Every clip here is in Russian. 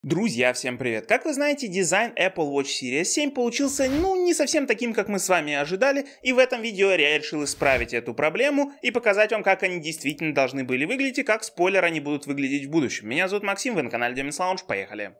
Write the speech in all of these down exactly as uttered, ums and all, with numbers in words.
Друзья, всем привет! Как вы знаете, дизайн Apple Watch Series семь получился, ну, не совсем таким, как мы с вами ожидали, и в этом видео я решил исправить эту проблему и показать вам, как они действительно должны были выглядеть и как, спойлер, они будут выглядеть в будущем. Меня зовут Максим, вы на канале Demons Lounge, поехали!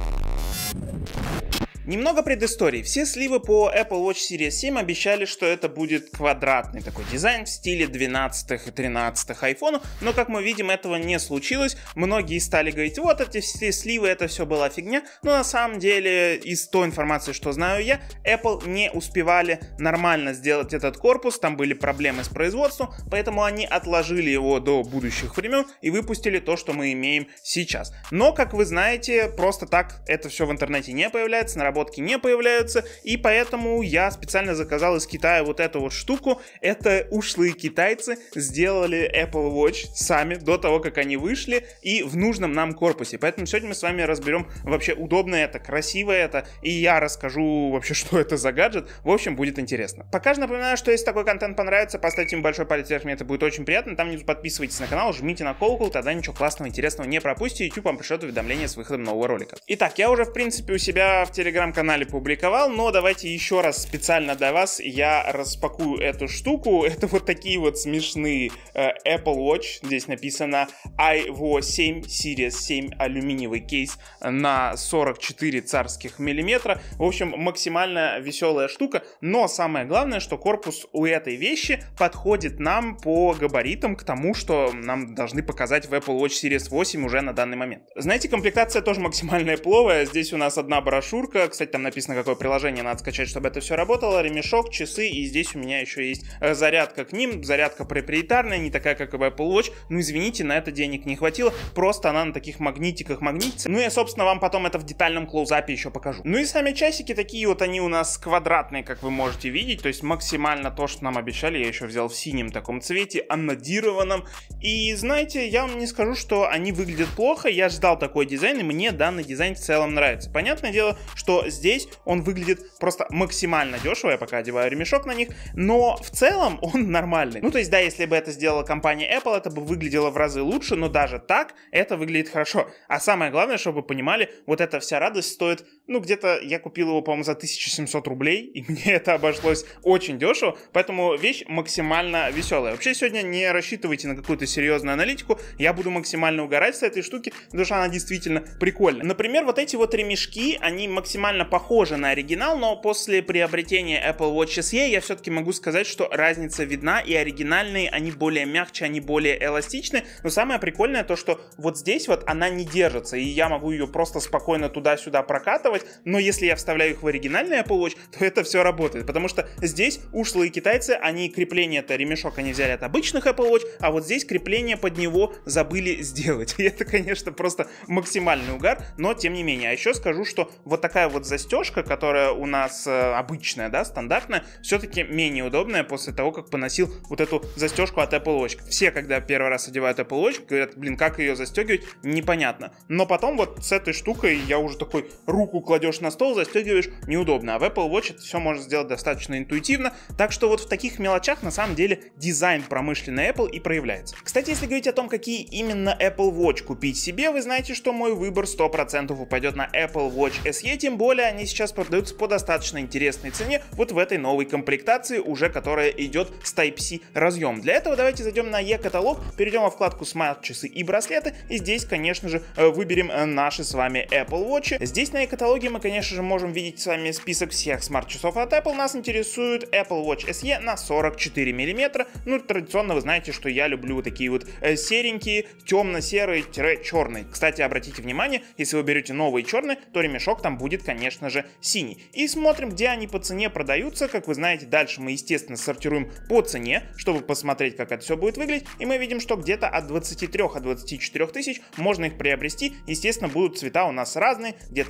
Немного предыстории. Все сливы по Apple Watch Series семь обещали, что это будет квадратный такой дизайн в стиле двенадцатых и тринадцатых айфонов, но как мы видим, этого не случилось. Многие стали говорить, вот эти все сливы, это все была фигня, но на самом деле, из той информации, что знаю я, Apple не успевали нормально сделать этот корпус, там были проблемы с производством, поэтому они отложили его до будущих времен и выпустили то, что мы имеем сейчас. Но, как вы знаете, просто так это все в интернете не появляется, наработки не появляются, и поэтому я специально заказал из Китая вот эту вот штуку. Это ушлые китайцы сделали Apple Watch сами до того, как они вышли, и в нужном нам корпусе. Поэтому сегодня мы с вами разберем вообще, удобно это, красиво это, и я расскажу вообще, что это за гаджет. В общем, будет интересно. Пока же напоминаю, что если такой контент понравится, поставьте ему большой палец вверх, мне это будет очень приятно. Там внизу подписывайтесь на канал, жмите на колокол, тогда ничего классного, интересного не пропустите, YouTube вам пришлет уведомление с выходом нового ролика. Итак, я уже в принципе у себя в Telegram канале публиковал, но давайте еще раз специально для вас я распакую эту штуку. Это вот такие вот смешные э, Apple Watch. Здесь написано ай ви о семь Series семь, алюминиевый кейс на сорок четыре царских миллиметра. В общем, максимально веселая штука, но самое главное, что корпус у этой вещи подходит нам по габаритам к тому, что нам должны показать в Apple Watch Series восемь уже на данный момент. Знаете, комплектация тоже максимально пловая. Здесь у нас одна брошюрка, кстати, там написано, какое приложение надо скачать, чтобы это все работало, ремешок, часы, и здесь у меня еще есть зарядка к ним, зарядка проприетарная, не такая, как и в Apple Watch, ну извините, на это денег не хватило, просто она на таких магнитиках магнитится, ну я, собственно, вам потом это в детальном клоузапе еще покажу. Ну и сами часики такие вот, они у нас квадратные, как вы можете видеть, то есть максимально то, что нам обещали, я еще взял в синем таком цвете, анодированном, и знаете, я вам не скажу, что они выглядят плохо, я ждал такой дизайн, и мне данный дизайн в целом нравится. Понятное дело, что здесь он выглядит просто максимально дешево, я пока одеваю ремешок на них, но в целом он нормальный. Ну, то есть, да, если бы это сделала компания Apple, это бы выглядело в разы лучше, но даже так это выглядит хорошо. А самое главное, чтобы вы понимали, вот эта вся радость стоит, ну, где-то, я купил его, по-моему, за тысячу семьсот рублей, и мне это обошлось очень дешево, поэтому вещь максимально веселая. Вообще, сегодня не рассчитывайте на какую-то серьезную аналитику, я буду максимально угорать с этой штуки, потому что она действительно прикольная. Например, вот эти вот ремешки, они максимально похожи на оригинал, но после приобретения Apple Watch эс и я все-таки могу сказать, что разница видна, и оригинальные, они более мягче, они более эластичны, но самое прикольное то, что вот здесь вот она не держится, и я могу ее просто спокойно туда-сюда прокатывать, но если я вставляю их в оригинальный Apple Watch, то это все работает, потому что здесь ушлые китайцы, они крепление, это ремешок они взяли от обычных Apple Watch, а вот здесь крепление под него забыли сделать, и это, конечно, просто максимальный угар, но тем не менее. А еще скажу, что вот такая вот застежка, которая у нас э, обычная, да, стандартная, все-таки менее удобная после того, как поносил вот эту застежку от Apple Watch. Все, когда первый раз одевают Apple Watch, говорят, блин, как ее застегивать, непонятно. Но потом вот с этой штукой я уже такой, руку кладешь на стол, застегиваешь, неудобно. А в Apple Watch это все можно сделать достаточно интуитивно, так что вот в таких мелочах на самом деле дизайн промышленный Apple и проявляется. Кстати, если говорить о том, какие именно Apple Watch купить себе, вы знаете, что мой выбор сто процентов упадет на Apple Watch эс и, тем более они сейчас продаются по достаточно интересной цене вот в этой новой комплектации, уже которая идет с Type-C разъем. Для этого давайте зайдем на e-каталог, перейдем во вкладку смарт-часы и браслеты, и здесь, конечно же, выберем наши с вами Apple Watch. Здесь на e-каталоге мы, конечно же, можем видеть с вами список всех смарт-часов от Apple. Нас интересует Apple Watch эс и на сорок четыре миллиметра. Ну, традиционно вы знаете, что я люблю вот такие вот серенькие, темно-серые-черные. Кстати, обратите внимание, если вы берете новый черный, то ремешок там будет, конечно же, синий. И смотрим, где они по цене продаются. Как вы знаете, дальше мы, естественно, сортируем по цене, чтобы посмотреть, как это все будет выглядеть. И мы видим, что где-то от двадцати трёх до двадцати четырёх тысяч можно их приобрести. Естественно, будут цвета у нас разные. Где-то серые,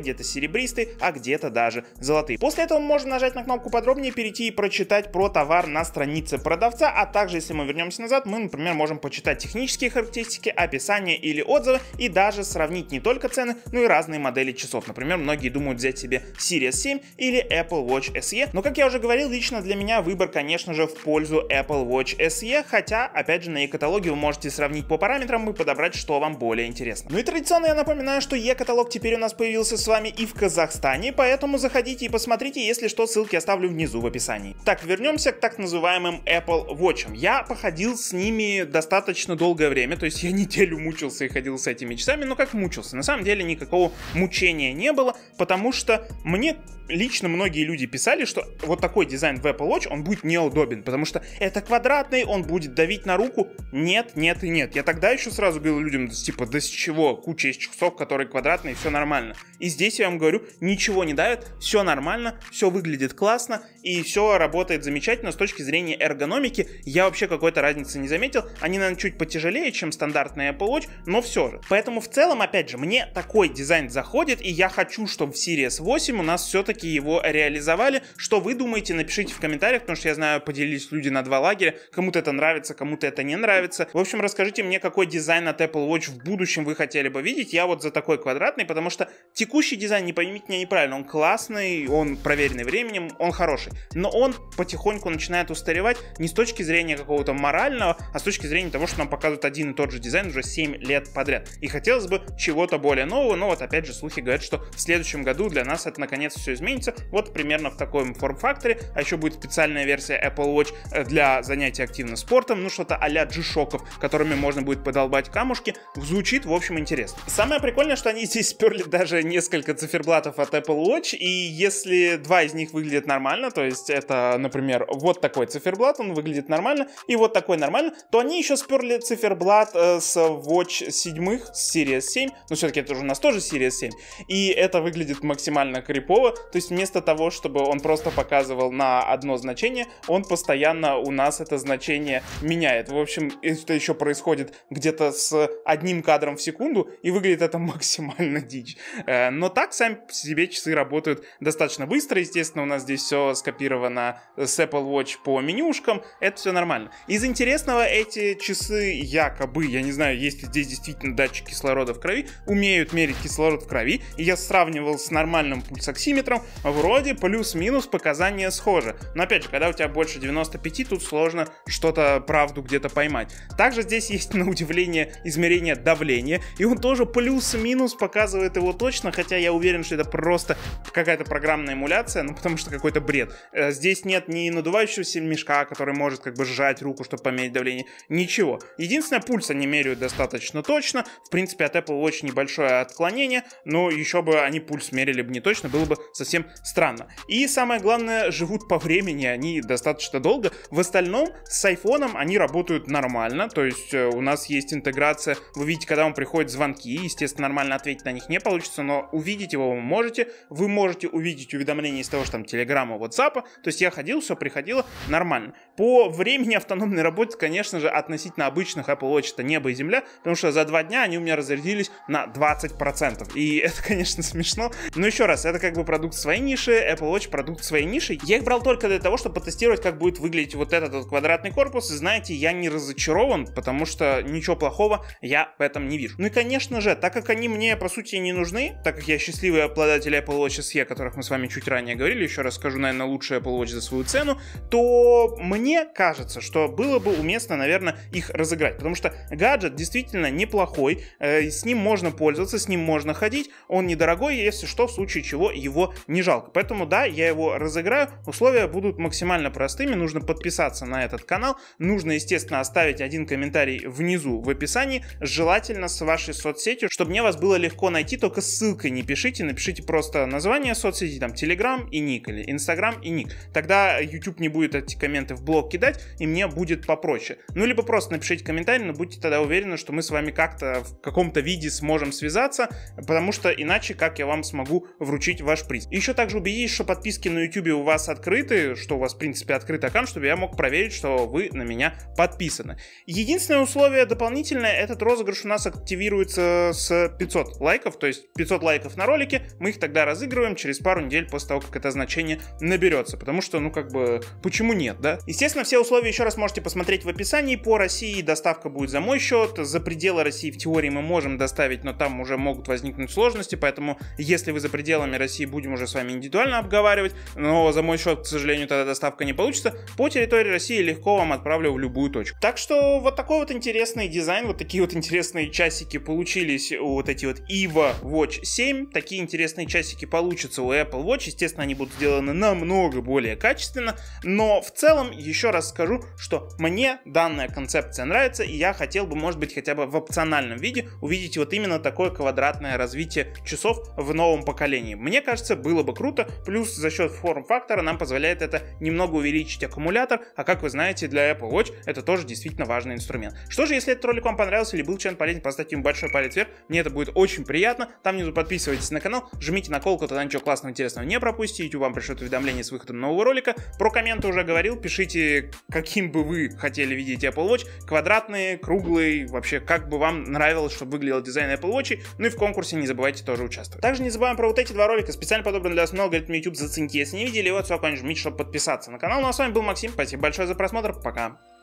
где-то серебристые, а где-то даже золотые. После этого можно нажать на кнопку подробнее, перейти и прочитать про товар на странице продавца, а также, если мы вернемся назад, мы, например, можем почитать технические характеристики, описание или отзывы и даже сравнить не только цены, но и разные модели часов. Например, многие думают взять себе Series семь или Apple Watch эс и, но, как я уже говорил, лично для меня выбор, конечно же, в пользу Apple Watch эс и, хотя, опять же, на e-каталоге вы можете сравнить по параметрам и подобрать, что вам более интересно. Ну и традиционно я напоминаю, что e-каталог теперь у нас появился с вами и в Казахстане, поэтому заходите и посмотрите, если что, ссылки оставлю внизу в описании. Так, вернемся к так называемым Apple Watch. Я походил с ними достаточно долгое время, то есть я неделю мучился и ходил с этими часами, но как мучился? На самом деле никакого мучения не было, потому что мне лично многие люди писали, что вот такой дизайн в Apple Watch, он будет неудобен, потому что это квадратный, он будет давить на руку. Нет, нет и нет. Я тогда еще сразу говорил людям, типа, да с чего? Куча из часов, которые квадратные, все нормально. И здесь я вам говорю, ничего не давит, все нормально, все выглядит классно и все работает замечательно с точки зрения эргономики. Я вообще какой-то разницы не заметил. Они, наверное, чуть потяжелее, чем стандартный Apple Watch, но все же. Поэтому в целом, опять же, мне такой дизайн заходит, и я хочу, чтобы в Series восемь у нас все-таки его реализовали. Что вы думаете, напишите в комментариях, потому что я знаю, поделились люди на два лагеря. Кому-то это нравится, кому-то это не нравится. В общем, расскажите мне, какой дизайн от Apple Watch в будущем вы хотели бы видеть. Я вот за такой квадратный, потому что текущий дизайн, не поймите меня неправильно, он классный, он проверенный временем, он хороший. Но он потихоньку начинает устаревать не с точки зрения какого-то морального, а с точки зрения того, что нам показывают один и тот же дизайн уже семь лет подряд. И хотелось бы чего-то более нового, но вот опять же слухи говорят, что в следующем году для нас это наконец все изменится. Вот примерно в таком форм-факторе, а еще будет специальная версия Apple Watch для занятий активным спортом, ну что-то а-ля G-Shock'ов, которыми можно будет подолбать камушки. Звучит, в общем, интересно. Самое прикольное, что они здесь сперли даже несколько циферблатов от Apple Watch, и если два из них выглядят нормально, то есть это, например, вот такой циферблат, он выглядит нормально, и вот такой нормально, то они еще сперли циферблат э, с Watch семь, с Series семь, но все-таки это уже у нас тоже Series семь, и это выглядит максимально крипово, то есть вместо того, чтобы он просто показывал на одно значение, он постоянно у нас это значение меняет. В общем, это еще происходит где-то с одним кадром в секунду, и выглядит это максимально дичь. Э, но так сами по себе часы работают достаточно быстро, естественно, у нас здесь все скопировано с Apple Watch по менюшкам, это все нормально. Из интересного, эти часы якобы, я не знаю, есть ли здесь действительно датчик кислорода в крови, умеют мерить кислород в крови, и я сравнивал с нормальным пульсоксиметром, вроде плюс-минус показания схожи. Но опять же, когда у тебя больше девяноста пяти, тут сложно что-то, правду где-то поймать. Также здесь есть, на удивление, измерение давления, и он тоже плюс-минус показывает его точно, хотя я уверен, что это просто какая-то программная эмуляция, ну потому что какой-то бред. Здесь нет ни надувающегося мешка, который может как бы сжать руку, чтобы померить давление, ничего. Единственное, пульс они меряют достаточно точно, в принципе от Apple Watch небольшое отклонение, но еще бы они пульс мерили бы не точно, было бы совсем странно. И самое главное, живут по времени они достаточно долго. В остальном с айфоном они работают нормально, то есть у нас есть интеграция, вы видите, когда вам приходят звонки, естественно, нормально ответить на них не получится, но увидеть его вы можете, вы можете увидеть уведомления из того, что там телеграмма, ватсапа, то есть я ходил, все приходило нормально. По времени автономной работы, конечно же, относительно обычных Apple Watch это небо и земля, потому что за два дня они у меня разрядились на двадцать процентов, и это, конечно, смешно, но еще раз, это как бы продукт своей ниши, Apple Watch продукт своей ниши. Я их брал только для того, чтобы потестировать, как будет выглядеть вот этот вот квадратный корпус, и знаете, я не разочарован, потому что ничего плохого я в этом не вижу. Ну и, конечно же, так как они мне, по сути, не нужны, так как я счастливый обладатель Apple Watch эс и, о которых мы с вами чуть ранее говорили, еще раз скажу, наверное, лучший Apple Watch за свою цену, то мне кажется, что было бы уместно, наверное, их разыграть, потому что гаджет действительно неплохой, э, с ним можно пользоваться, с ним можно ходить, он недорогой, если что, в случае чего его не жалко. Поэтому, да, я его разыграю, условия будут максимально простыми, нужно подписаться на этот канал, нужно, естественно, оставить один комментарий внизу в описании, желательно с вашей соцсетью, чтобы мне вас было легко найти, только ссылкой не пишите, напишите просто название соцсети, там, Telegram и ник, или Instagram и ник. Тогда YouTube не будет эти комменты в блог кидать, и мне будет попроще. Ну, либо просто напишите комментарий, но будьте тогда уверены, что мы с вами как-то в каком-то виде сможем связаться, потому что иначе как я вам смогу вручить ваш приз. И еще также убедитесь, что подписки на YouTube у вас открыты, что у вас, в принципе, открытый аккаунт, чтобы я мог проверить, что вы на меня подписаны. Единственное условие дополнительное, этот розыгрыш у нас активируется с пятисот лайков, то есть пятьсот лайков на ролике, мы их тогда разыгрываем через пару недель после того, как это значение наберется. Потому что, ну как бы, почему нет, да? Естественно, все условия еще раз можете посмотреть в описании. По России доставка будет за мой счет. За пределы России в теории мы можем доставить, но там уже могут возникнуть сложности. Поэтому, если вы за пределами России, будем уже с вами индивидуально обговаривать. Но за мой счет, к сожалению, тогда доставка не получится. По территории России легко вам отправлю в любую точку. Так что вот такой вот интересный дизайн, вот такие вот интересные часики получились у вот эти вот Eva Watch семь. Такие интересные часики получатся у Apple Watch. Естественно, они будут сделаны намного более качественно. Но в целом, еще раз скажу, что мне данная концепция нравится, и я хотел бы, может быть, хотя бы в опциональном виде увидеть вот именно такое квадратное развитие часов в новом поколении. Мне кажется, было бы круто. Плюс за счет форм-фактора нам позволяет это немного увеличить аккумулятор. А как вы знаете, для Apple Watch это тоже действительно важный инструмент. Что же, если этот ролик вам понравился или был чем-то полезен, поставьте ему большой палец вверх. Мне это будет очень приятно. Там внизу подписывайтесь на канал, жмите на колокол, тогда ничего классного, интересного не пропустите. YouTube вам пришлет уведомление с выходом нового ролика. Про комменты уже говорил. Пишите, каким бы вы хотели видеть Apple Watch. Квадратный, круглый, вообще как бы вам нравилось, чтобы выглядел дизайн Apple Watch. Ну и в конкурсе не забывайте тоже участвовать. Также не забываем про вот эти два ролика. Специально подобран для вас много, говорит мне YouTube, зацените. Если не видели его, ссылку жмите, чтобы подписаться на канал. Ну а с вами был Максим. Спасибо большое за просмотр. Пока.